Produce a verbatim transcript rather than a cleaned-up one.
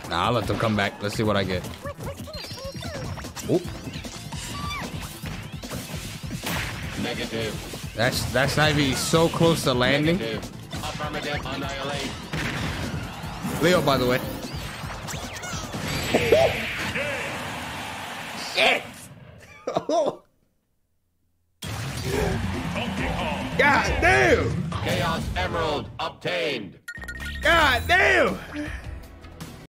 Nah, I'll let them come back. Let's see what I get. Oop. Negative. That's that's not even so close to landing. Negative. Affirmative. Annihilate. Leo, by the way. Shit! Oh. God damn! Chaos Emerald obtained. God damn!